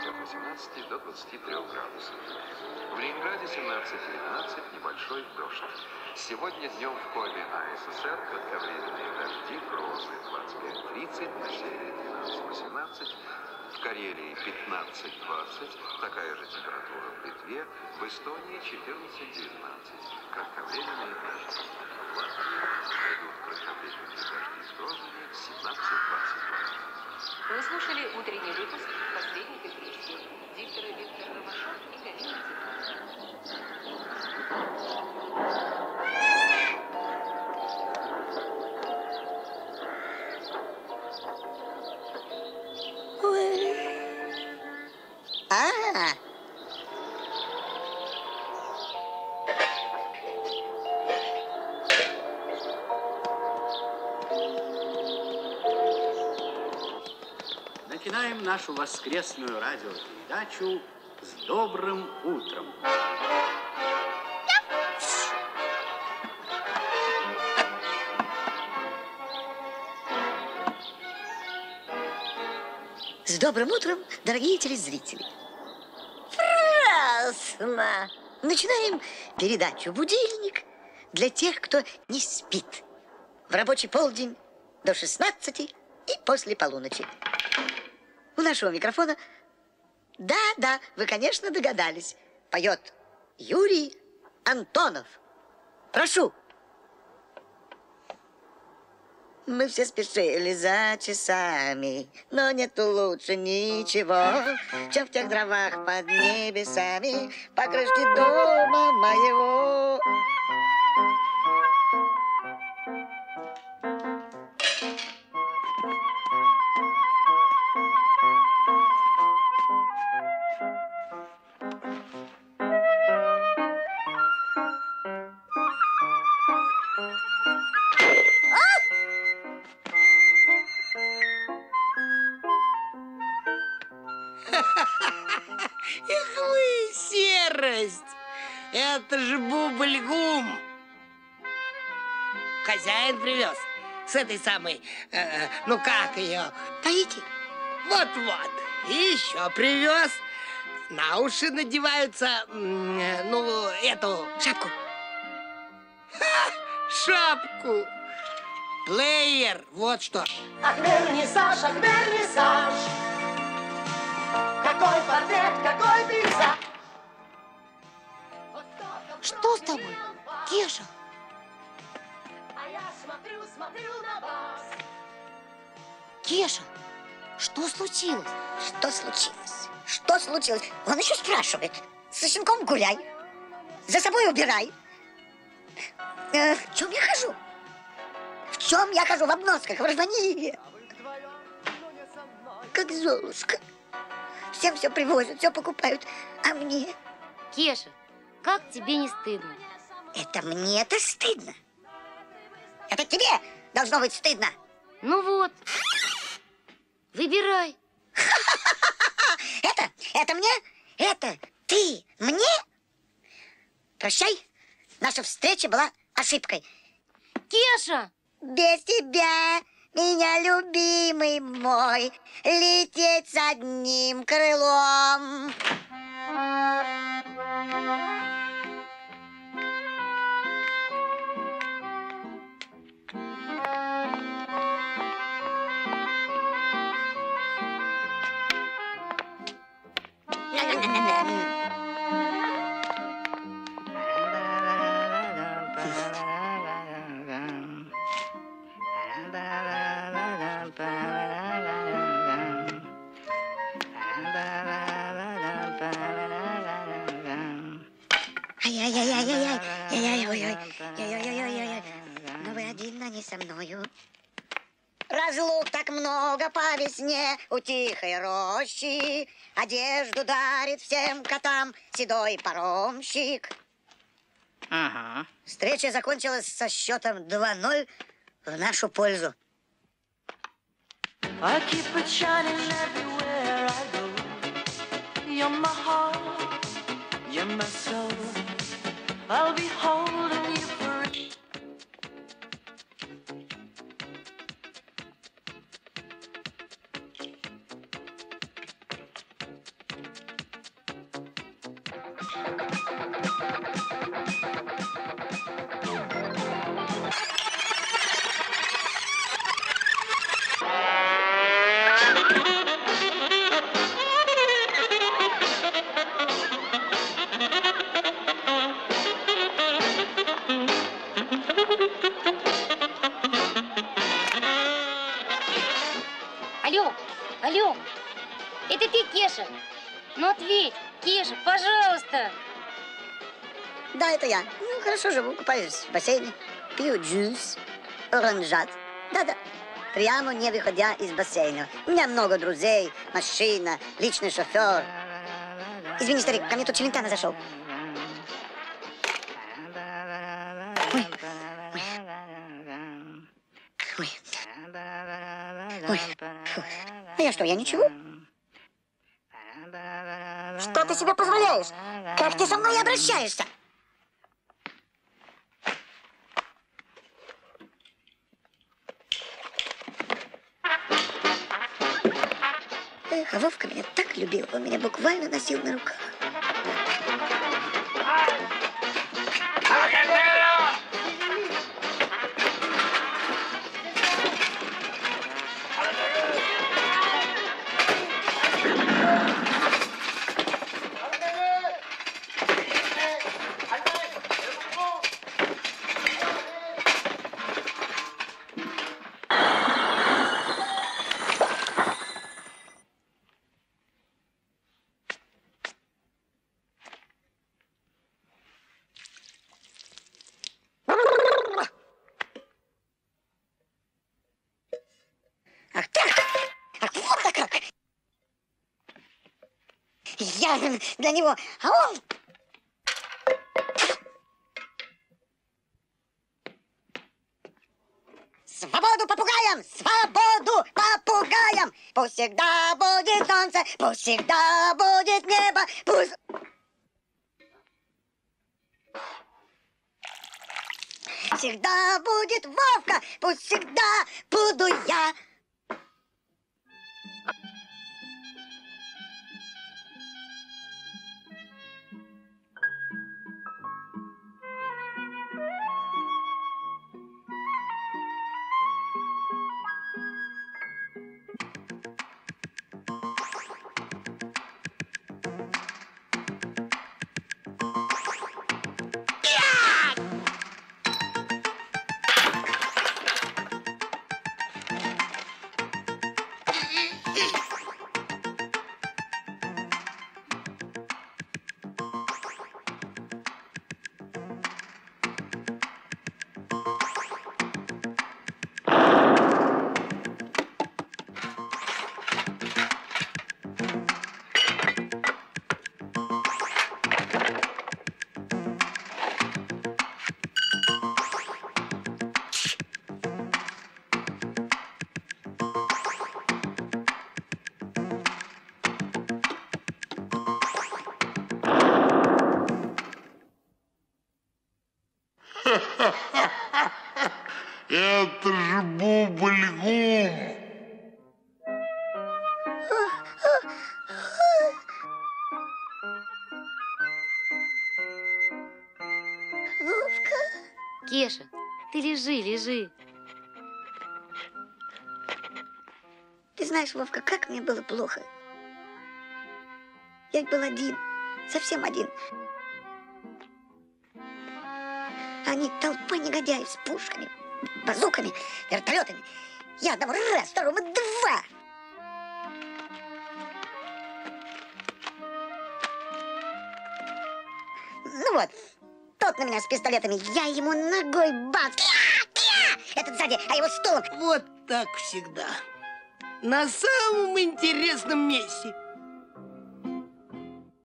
от 18 до 23 градусов. В Ленинграде 17-12, небольшой дождь. Сегодня днем в Коми, АССР, кратковременные дожди, грозы 25-30, на севере 12-18, в Карелии 15-20, такая же температура в Литве, в Эстонии 14-19, кратковременные дожди. В Латвии пойдут кратковременные дожди с грозами 17-22. Вы слушали утренний выпуск «Последних известий». Диктора Виктор Ромашов и Галина Начинаем нашу воскресную радиопередачу с добрым утром. С добрым утром, дорогие телезрители. Прекрасно! Начинаем передачу «Будильник» для тех, кто не спит. В рабочий полдень до 16 и после полуночи. У нашего микрофона, да, вы, конечно, догадались, поет Юрий Антонов. Прошу. Мы все спешили за часами, но нету лучше ничего, чем в тех дровах под небесами по крышке дома моего. Эх вы, серость! Это же бубль-гум! Хозяин привез с этой самой, ну как ее? Таити? Вот-вот. И еще привез. На уши надеваются, ну, эту... Шапку. Ха! Шапку. Плеер, вот что. Ах, вернисаж, ах, вернисаж. Какой портрет, какой пейзаж. Что с тобой, Кеша? А я смотрю, смотрю на вас. Кеша, что случилось? Что случилось? Что случилось? Он еще спрашивает. Со щенком гуляй. За собой убирай. В чем я хожу? В чем я хожу? В обносках, в рванье. Как Золушка. Всем все привозят, все покупают. А мне? Кеша, как тебе не стыдно? Это мне-то стыдно. Это тебе должно быть стыдно. Ну вот, выбирай. Это мне? Это ты мне? Прощай, наша встреча была ошибкой. Кеша! Без тебя, меня любимый мой, лететь с одним крылом. Но вы один, а не со мною. Разлук так много по весне у тихой рощи. Одежду дарит всем котам седой паромщик. Ага. Встреча закончилась со счетом 2-0 в нашу пользу. I keep it shining everywhere I go. You're my heart, you're my soul. I'll be holding you forever. Ну ответь, Кеша, пожалуйста. Да, это я. Ну, хорошо живу, купаюсь в бассейне, пью джус, оранжат. Да-да, прямо не выходя из бассейна. У меня много друзей, машина, личный шофер. Извини, старик, ко мне тут Челентано зашел. Ой. Ой. Ой. Фу. А я что, я ничего? Что ты себе позволяешь? Как ты со мной обращаешься? Эх, а Вовка меня так любил, он меня буквально носил на руках. Ах так! Ах, вот так как! Я для него, а он... Свободу попугаям! Свободу попугаям! Пусть всегда будет солнце, пусть всегда будет небо, пусть... Всегда будет Вовка, пусть всегда буду я. Это же бубльгум. Вовка. Кеша, ты лежи, лежи. Ты знаешь, Вовка, как мне было плохо. Я ведь был один, совсем один. Они толпа негодяев с пушками, базуками, вертолетами. Я одного раз, второго два. Ну вот, тот на меня с пистолетами, я ему ногой бац. Этот сзади, а его стулом. Вот так всегда. На самом интересном месте.